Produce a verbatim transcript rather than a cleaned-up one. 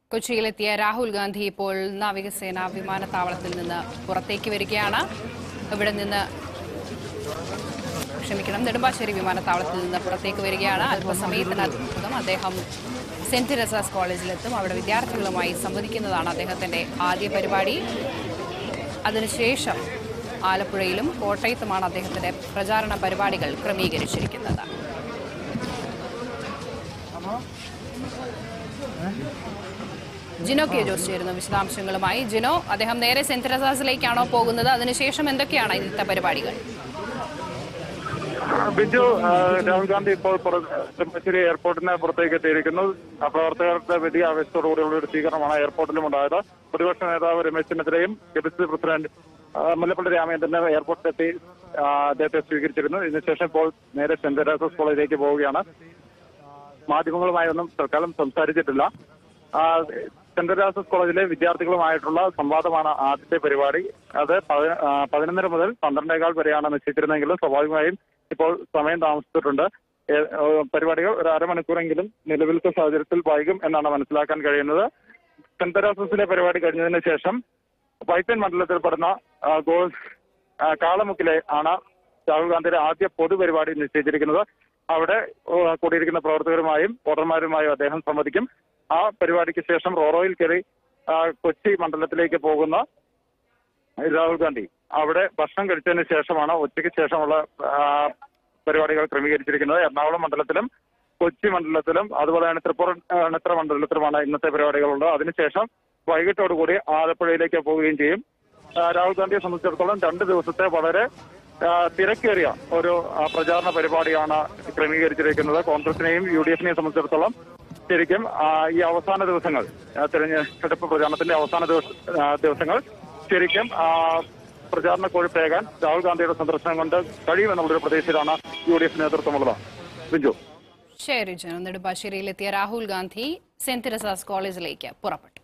കൊച്ചിയിലെത്തിയ രാഹുൽ ഗാന്ധി ഇപ്പോൾ നാവികസേന വിമാനത്താവളത്തിൽ നിന്ന് പുറത്തേക്ക് വരികയാണ്. ഇവിടെ നിന്ന് ക്ഷമിക്കണം നെടുമ്പാശ്ശേരി വിമാനത്താവളത്തിൽ നിന്ന് പുറത്തേക്ക് വരികയാണ്. അല്പസമയത്തിനകം അദ്ദേഹം സെന്റ് തെരേസാസ് കോളേജിലെത്തും. അവിടെ വിദ്യാർത്ഥികളുമായി സംവദിക്കുന്നതാണ് അദ്ദേഹത്തിന്റെ ആദ്യ പരിപാടി. അതിനുശേഷം ആലപ്പുഴയിലും കോട്ടയത്തുമാണ് അദ്ദേഹത്തിന്റെ പ്രചാരണ പരിപാടികൾ ക്രമീകരിച്ചിരിക്കുന്നത്. ജിനോ കെ ജോസ് ചേരുന്നു വിശദാംശങ്ങളുമായി. ജിനോ, അദ്ദേഹം നേരെ സെന്റ് തെരേസാസിലേക്കാണോ പോകുന്നത്? അതിനുശേഷം എന്തൊക്കെയാണ് ഇന്നത്തെ പരിപാടികൾ? ബിജു, രാഹുൽ ഗാന്ധി ഇപ്പോൾ നെടുമ്പാശ്ശേരി എയർപോർട്ടിന് പുറത്തേക്ക് എത്തിയിരിക്കുന്നു. പ്രവർത്തകരുടെ വലിയ ആവേശത്തോടുകൂടിയുള്ള ഒരു സ്വീകരണമാണ് എയർപോർട്ടിലും ഉണ്ടായത്. പ്രതിപക്ഷ നേതാവ് രമേശ് ചെന്നിത്തലയും K P C C president Mullappally Ramachandran എയർപോർട്ടിലെത്തി അദ്ദേഹത്തെ സ്വീകരിച്ചിരുന്നു. ഇതിനുശേഷം ഇപ്പോൾ നേരെ സെന്റ് തെരേസാസ് കോളേജിലേക്ക് പോവുകയാണ്. മാധ്യമങ്ങളുമായി ഒന്നും തൽക്കാലം സംസാരിച്ചിട്ടില്ല. സെന്റ് തെരേസാസ് കോളേജിലെ വിദ്യാർത്ഥികളുമായിട്ടുള്ള സംവാദമാണ് ആദ്യത്തെ പരിപാടി. അത് പതിനൊന്നര മുതൽ പന്ത്രണ്ടേകാൽ വരെയാണ് നിശ്ചയിച്ചിരുന്നെങ്കിലും സ്വാഭാവികമായും ഇപ്പോൾ സമയം താമസിച്ചിട്ടുണ്ട്. പരിപാടികൾ ഒരു അരമണിക്കൂറെങ്കിലും നിലവിലത്തെ സാഹചര്യത്തിൽ വൈകും എന്നാണ് മനസ്സിലാക്കാൻ കഴിയുന്നത്. സെന്റ് തെരേസാസിലെ പരിപാടി കഴിഞ്ഞതിന് ശേഷം വൈപ്പിൻ മണ്ഡലത്തിൽ പെടുന്ന ഗോൾ കാളമുക്കിലെ ആണ് രാഹുൽ ഗാന്ധിയുടെ ആദ്യ പൊതുപരിപാടി നിശ്ചയിച്ചിരിക്കുന്നത്. അവിടെ കൂടിയിരിക്കുന്ന പ്രവർത്തകരുമായും വോട്ടർമാരുമായും അദ്ദേഹം സംവദിക്കും. ആ പരിപാടിക്ക് ശേഷം റോറോയിൽ കയറി കൊച്ചി മണ്ഡലത്തിലേക്ക് പോകുന്ന രാഹുൽ ഗാന്ധി അവിടെ ഭക്ഷണം കഴിച്ചതിന് ശേഷമാണ് ഉച്ചയ്ക്ക് ശേഷമുള്ള പരിപാടികൾ ക്രമീകരിച്ചിരിക്കുന്നത്. എറണാകുളം മണ്ഡലത്തിലും കൊച്ചി മണ്ഡലത്തിലും അതുപോലെ തന്നെ തൃപ്പൂണിത്തുറ മണ്ഡലത്തിലുമാണ് ഇന്നത്തെ പരിപാടികളുള്ളത്. അതിനുശേഷം വൈകിട്ടോടുകൂടി ആലപ്പുഴയിലേക്ക് പോവുകയും ചെയ്യും. രാഹുൽ ഗാന്ധിയെ സംബന്ധിച്ചിടത്തോളം രണ്ട് ദിവസത്തെ വളരെ തിരക്കേറിയ ഒരു പ്രചാരണ പരിപാടിയാണ് ക്രമീകരിച്ചിരിക്കുന്നത്. കോൺഗ്രസിനെയും യു ഡി എഫിനെയും സംബന്ധിച്ചിടത്തോളം ശരിക്കും ഈ അവസാന ദിവസങ്ങൾ, തെരഞ്ഞെടുപ്പ് പ്രചാരണത്തിന്റെ അവസാന ദിവസങ്ങൾ ശരിക്കും പ്രചാരണ കൊഴുപ്പേകാൻ രാഹുൽ ഗാന്ധിയുടെ സന്ദർശനം കൊണ്ട് കഴിയുമെന്നുള്ളൊരു പ്രതീക്ഷയിലാണ് യു ഡി എഫ് നേതൃത്വമുള്ളത്. ബിജു. ശരി, നെടുമ്പാശ്ശേരിയിലെത്തിയ രാഹുൽ ഗാന്ധി സെന്റ് തെരേസാസ് കോളേജിലേക്ക് പുറപ്പെട്ടു.